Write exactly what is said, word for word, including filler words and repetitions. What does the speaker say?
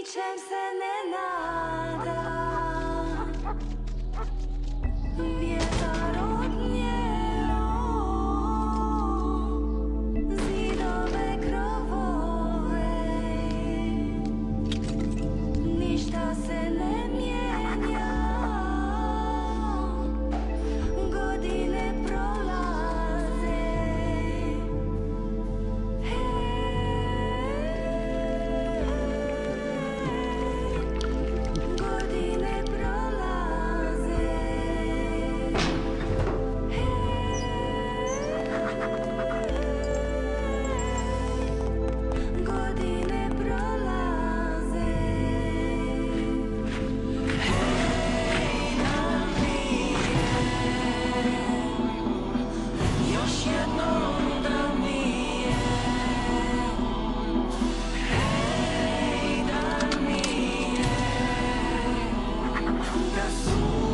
ničem se ne nada. Vjetar odnijelo zidove, krovove, ništa se ne mijenja, godine prolaze. Godine prolaze. Godine prolaze. Hej, nabije, još jednom da mi je. Hej, da mi je, da su